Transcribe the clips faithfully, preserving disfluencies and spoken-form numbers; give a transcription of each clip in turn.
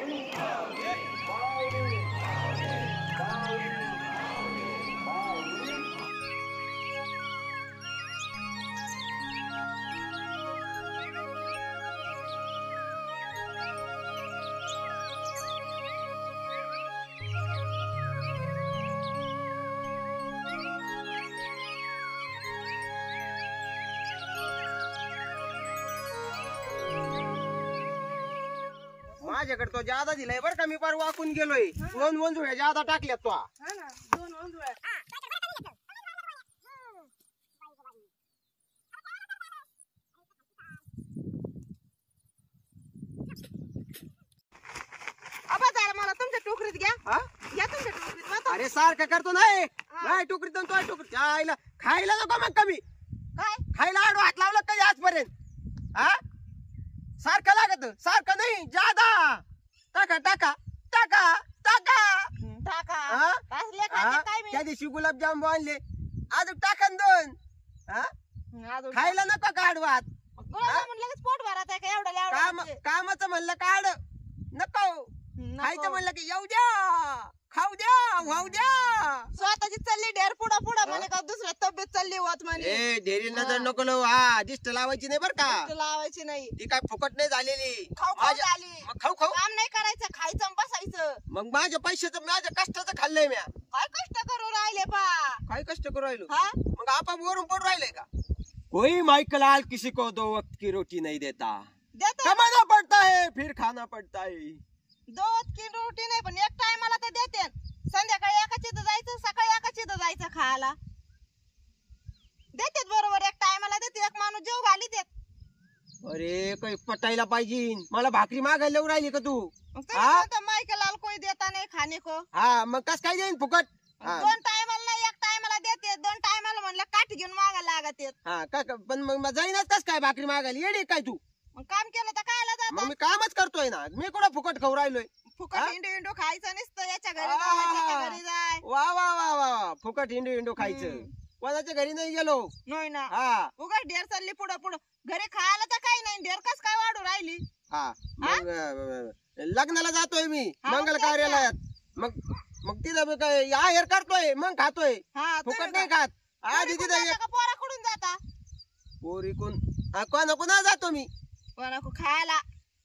माझ्याकडे तो जादा दिलाय बरं का, मी पार वाकून गेलोय. दोन वंजुळ्या जादा टाकल्यात तो. दोन वंजुळ्या मला तुमच्या टोकरीत घ्या. घ्या तुमच्या टोकरीत. अरे सारखं करतो नाही नाही टोकरीत तो टोकरीत खायला खायला नको मग कमी काय खायला आडो हात लावला कधी आजपर्यंत? हा सारखं लागत सारखं नाही जादा. टाका टाका टाका टाका टाका. हा? असले खाते काय मी? त्या दिवशी गुलाबजाम आणले अजून टाकन दोन. हा अजून खायला नको काढवात. गुलाबजामुन लगेच पोट भरत आहे का एवढं काम एवढं? कामाचं म्हणलं काढ नको. खायचं म्हणलं की येऊ द्या खाऊ द्या वाहू द्या. स्वतःची चालली ढेर पुढं पुढं म्हणे का दुसऱ्या तब्येत चालली होत म्हणे. ए ढेरी नजर नको लावू. हा दिष्ट लावायची नाही बरं का. लावायची नाही. ती काय फुकट नाही झालेली. खाऊ खाऊ माझ्या- झाली. मग खाऊ खाऊ काम नाही करायचं खायचं आणि बसायचं. मग माझ्या पैशाचं माझ्या कष्टाचं खाल्लंय म्या. काय कष्ट करू राहिले पा? काय कष्ट करू राहिलो? हा मग आपण वरून पडू राहिलंय का? कोई माइकल लाल किसी को दो वक्त की रोटी नहीं देता. देतो कमाना पड़ता है फिर खाना पड़ता है. दोन की रोटी नाही पण एक टायमाला तर देते. संध्याकाळी एकाच इथं जायचं सकाळी एकाच इथं जायचं खायला. देतेत बरोबर एक टायमाला देते. एक माणूस जेव घाली देत. अरे काही पटायला पाहिजे. मला भाकरी मागायला येऊ राहिली का तू? मायके लाल कोई देता नाही खाने को. हा मग कस काय देईन फुकट? दोन टायमाला नाही एक टायमाला देते. दोन टायमाला म्हणलं काठी घेऊन मागायला लागत. हा का पण मग जाईनच कस काय भाकरी मागायला? येडी काय तू? मग काम केलं तर कायला जात? मग मी कामच करतोय ना. मी कुठं फुकट खाऊ राहिलोय? फुकट इंडो इंडो खायचं नसतं. याच्या घरी जाय त्याच्या घरी जाय. वा वा वा वा फुकट हिंडू हिंडू खायचं. कोणाच्या घरी नाही गेलो. नाही ना. हा उगाच ढेर चालली पुढं पुढं. घरी खायला तर काही नाही. ढेर कस काय वाढू राहिली? हा मग अं, लग्नाला जातोय मी हा, मंगल मग कार्यालयात. मग मग तिथं मी काय आहेर करतोय मग खातोय. हा फुकट नाही खात. आधी तिथं एक पोराकडून जाता पोरी कोण कोणा कोणा जातो मी कोणाको खायला.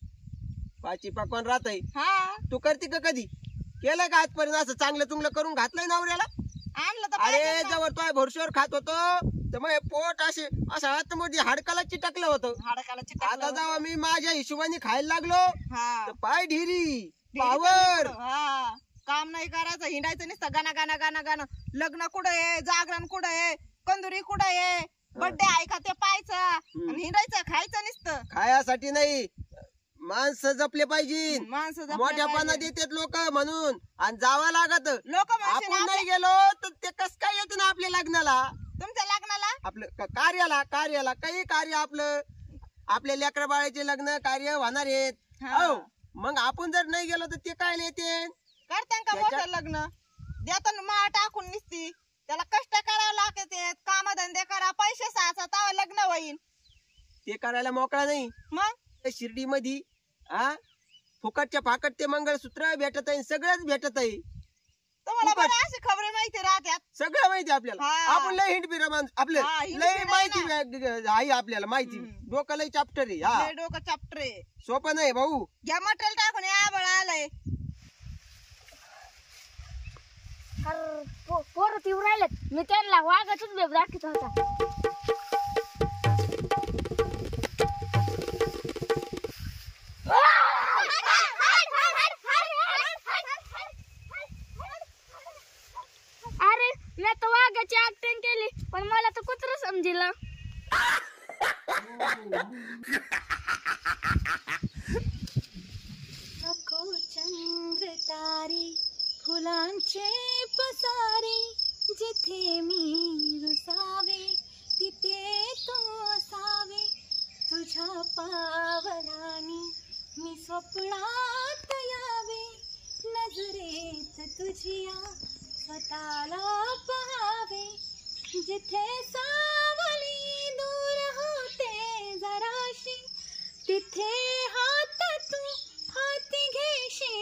पाची पाकवान राहतय. हा तू करते का कधी? केलं का आजपर्यंत असं चांगलं चुंगलं करून घातलंय नवऱ्याला? आणलं तर अरे पाहिजे ना. जवळ तो भरशीवर खात होतो तर मग पोट असे असं आतमध्ये हाडकाला चिटकलं होतं. हाडकाला चिटकलं आता होतं. जेव्हा मी माझ्या हिशोबाने खायला लागलो हा तर पाय ढिरी ढिरी पावर. पडली. हा काम नाही करायचं हिंडायचं नुसतं गाणं गाणं गाणं गाणं. लग्न कुठं आहे जागरण कुठं आहे कंदुरी कुठं आहे बर्थडे आहे का ते पाहायचं आणि हिंडायचं खायचं नुसतं. खायासाठी नाही माणसं जपले पाहिजे. माणसं जपले मोठ्यापणा पाहिजे. देतात लोक म्हणून आणि जावं लागत. लोक म्हणशील आपण नाही गेलो तर ते कस काय येत ना आपल्या लग्नाला तुमच्या लग्नाला आपलं क- कार्याला कार्याला काही कार्य आपलं आपल्या लेकरा बाळाचे लग्न कार्य होणार आहेत. हा. हो मग आपण जर नाही गेलो तर ते काय येते? करतान का त्याच्या- मोठं लग्न? देताना माळ टाकून निसती. त्याला कष्ट करावं लागते. कामधंदे करा पैसे साचा तेव्हा लग्न होईल. ते करायला मोकळा नाही. मग शिर्डी मध्ये हा फुकटच्या फाकट ते मंगळसूत्र भेटत आहे सगळंच भेटत आहे. तुम्हाला फुकट. बरं अशी खबरी माहिती राहत्यात. सगळं माहिती आपल्याला. हा. आपण लय हिंड फिरा माणूस आपलं हा, हिंड लय फिरा माहिती ना. आहे आपल्याला माहिती. हम्म. डोकं लय चॅप्टर आहे. हा लय डोकं चापटरे. सोपं नाही भाऊ. घ्या मटेरियल टाकून या बळ आलंय. पोर तीव्र राहिलेत. मी त्यांना वाघाचच बेब दाखवत होता. अरे मी तर वाघाची ऍक्टिंग केली पण मला तर कुत्र समजलं. नको चंद्र तारे फुलांचे पसारे जिथे मी रुसावे तिथे तो असावे. तुझ्या पावलानी मी स्वप्नात यावे. नजरेत तुझिया स्वतःला पहावे. जिथे सावली दूर होते जराशी तिथे हात तू हाती घेशील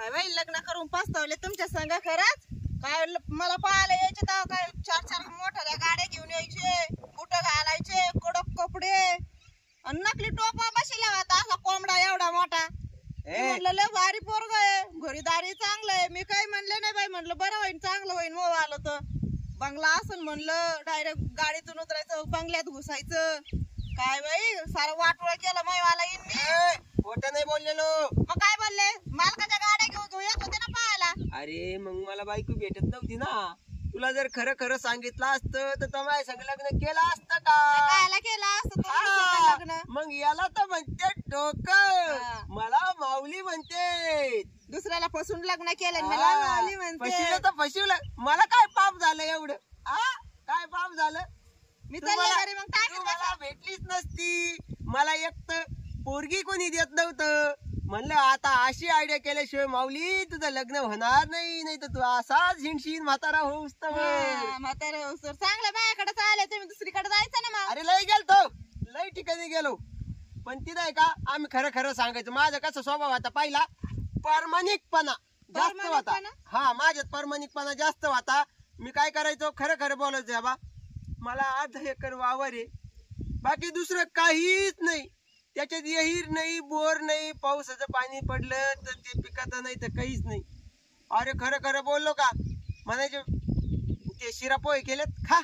काय बाई लग्न करून पस्तावले तुमच्या संग खरंच काय ल- मला पाहायला यायचे तेव्हा काय चार चार मोठ्या गाड्या घेऊन यायचे कुठं घालायचे कडक कपडे आणि नकली टोपा बसला होता असा कोंबडा एवढा मोठा मी ए म्हणलं लय भारी पोरग आहे घरी दारी चांगलं आहे मी काही म्हणले नाही बाई म्हणलं बरं होईन चांगलं होईन मोह आलं तर बंगला असून म्हणलं डायरेक्ट गाडीतून उतरायचं बंगल्यात घुसायचं काय बाई सारं वाटोळ केलं मैवाला येईन मी ए, खोटं नाही बोललेलो. मग काय बोलले मालकाच्या गाड्या घेऊन तू येत होते ना पाहायला अरे मग मला बायको भेटत नव्हती ना. तुला जर खरं खरं सांगितलं असतं तर तो माझ्या संग लग्न केलं असतं का? कायला केलं असतं तुम्ही हा, सगळं लग्न मग याला तर म्हणते डोकं, मला माऊली म्हणते. दुसऱ्याला फसून लग्न केलं आणि मला माऊली फसवलं म्हणते तर फसवलं. मला काय पाप झालं एवढं? आ काय पाप झालं? मी तू चालले मला- घरी मग काय तू मला भेटलीच नसती. मला एक तर पोरगी कोणी देत नव्हतं. म्हणलं आता अशी आयडिया केल्याशिवाय माऊली तुझं लग्न होणार नाही, नाही तर तू असाच हिंडशीन म्हातारा होऊस तर. म्हातारे सर चांगलं माझ्याकडे चालले तुम्ही दुसरीकडे जायचं ना मग अरे लय गेलतो, लय ठिकाणी गेलो, पण तिथं आहे का आम्ही खरं खरं सांगायचं. माझा कसा स्वभाव होता पहिला, प्रामाणिकपणा जास्त होता. प्रामाणिकपणा? हा माझ्यात प्रामाणिकपणा जास्त होता. मी काय करायचो खरं खरं बोलायचं. बा मला अर्धा एकर वावर आहे, बाकी दुसरं काहीच नाही. त्याच्यात विहीर नाही, बोर नाही, पावसाचं पाणी पडलं तर ते पिकात नाही तर काहीच नाही. अरे खरं खरं बोललो का म्हणायचे ते शिरा पोहे केलेत खा.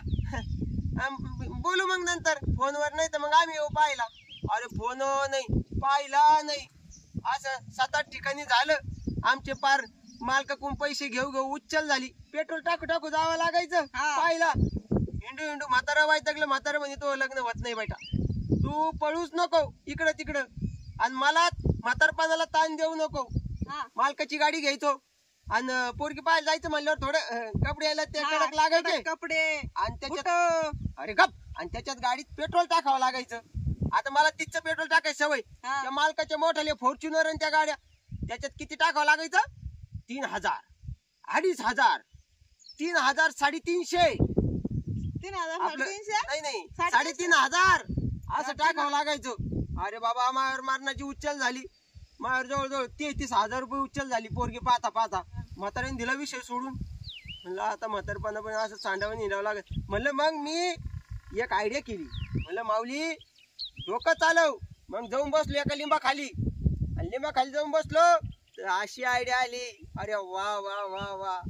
आम- बोलू मग नंतर फोनवर, नाही तर मग आम्ही येऊ पाहिला. अरे फोन नाही, पाहिला नाही. असं सात आठ ठिकाणी झालं. आमचे पार मालकाकडून पैसे घेऊ घेऊ उच्चल झाली. पेट्रोल टाकू टाकू जावं लागायचं. हा. पाहिला हिंडू हिंडू म्हातारा वैतागलं. म्हातारा म्हणे तो लग्न होत नाही बेटा, तू पळूच नको इकडं तिकडं, आणि मला म्हातारपणाला ताण देऊ नको. हा. मालकाची गाडी घ्यायचो आणि पोरगी पाहायला जायचं म्हणल्यावर थोडं अं, कपडे यायला ते हा, कडक लागायचे. कडक कपडे आणि त्याच्यात बुटं. अरे गप, आणि त्याच्यात गाडीत पेट्रोल टाकावं लागायचं. आता मला तिथचं पेट्रोल टाकायची सवय. हा. त्या मालकाच्या मोठ्याले फॉर्च्युनर आणि त्या गाड्या, त्याच्यात किती टाकावं लागायचं? तीन हजार, अडीच हजार, तीन हजार, साडेतीनशे. तीन हजार आपलं साडेतीनशे नाही नाही साडेतीनशे? साडेतीन हजार असं टाकावं लागायचं. अरे बाबा मायावर मारण्याची उच्चल झाली. मायावर जवळजवळ तेहतीस हजार रुपये उच्चल झाली पोरगी पाहता पाहता. म्हाताऱ्याने दिला विषय सोडून. म्हणलं आता म्हातारपणा पण असं सांडावं निघावं लागत. म्हणलं मग मी एक आयडिया केली. म्हणलं माऊली डोकं चालव. मग जाऊन बसलो एका लिंबा खाली, आणि लिंबा खाली जाऊन बसलो तर अशी आयडिया आली. अरे वा वा वा वा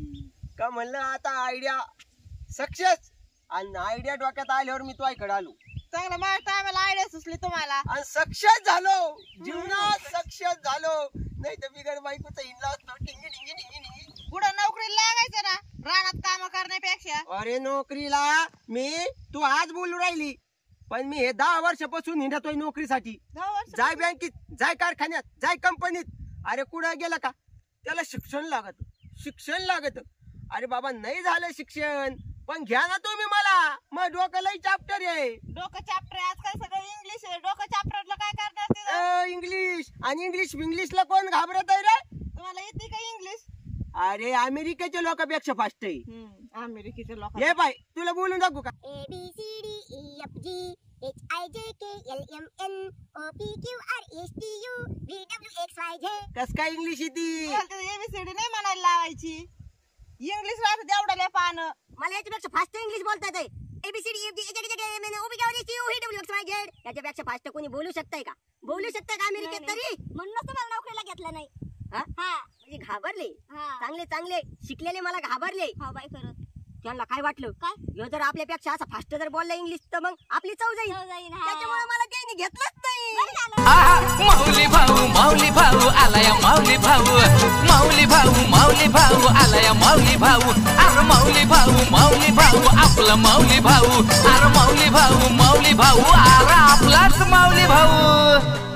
का म्हणलं आता आयडिया सक्सेस. आणि आयडिया डोक्यात आल्यावर मी तो इकडे आलो चांगलं माझ्या टायमाला आयडिया सुचली तुम्हाला. आणि सक्सेस झालो, जीवनात सक्सेस झालो. नाही तर बिगर बायकोचा हिंडला असतो टिंगी टिंगी टिंगी टिंगी. पुढे नोकरीला लागायचं ना रानात काम करण्यापेक्षा. अरे नोकरीला मी, तू आज बोलू राहिली, पण मी हे दहा वर्षापासून हिंडतोय नोकरीसाठी. दहा वर्ष जाय बँकेत, जाय कारखान्यात, जाय कंपनीत. अरे कुठं गेलं का त्याला शिक्षण लागत, शिक्षण लागत. अरे बाबा नाही झालं शिक्षण, पण घ्या ना तुम्ही मला. मग डोकं लई चॅप्टर आहे. डोकं चॅप्टर आजकाल सगळं इंग्लिश आहे. डोकं चॅप्टरला काय करणार ते? अ, इंग्लिश आणि इंग्लिश इंग्लिशला कोण घाबरत आहे रे? तुम्हाला येते का इंग्लिश? अरे अमेरिकेच्या लोकांपेक्षा फास्ट आहे. हम्म, अमेरिकेचे लोक. ये बाय तुला बोलून दाखवू का? A B C D E F G H I J K L M N O P Q R S T U V W X Y Z. कस काय इंग्लिश येते? एबीसीडी नाही म्हणायला लावायची. इंग्लिश राहत तेवढं पानं. मला याच्यापेक्षा फास्ट इंग्लिश बोलता येते. A B C D E F G H I J K L M N O P Q R S T U V W X Y Z. याच्यापेक्षा फास्ट कोणी बोलू शकतंय का? बोलू शकतंय का अमेरिकेत तरी? म्हणूनच तुम्हाला नोकरीला घेतलं नाही. हा म्हणजे घाबरले. चांगले चांगले शिकलेले मला घाबरले. हा बाई खरंच. त्यांना काय वाटलं काय ह्यो जर आपल्यापेक्षा असं फास्ट जर बोलला इंग्लिश तर मग आपली चव जाईल. त्याच्यामुळे मला त्यांनी घेतलंच नाही. आहा माऊली भाऊ माऊली भाऊ आलाय माऊली भाऊ माऊली भाऊ माऊली भाऊ आलाय माऊली भाऊ अरे माऊली भाऊ माऊली भाऊ आपला माऊली भाऊ अरे माऊली भाऊ माऊली भाऊ अरे आपलाच माऊली भाऊ.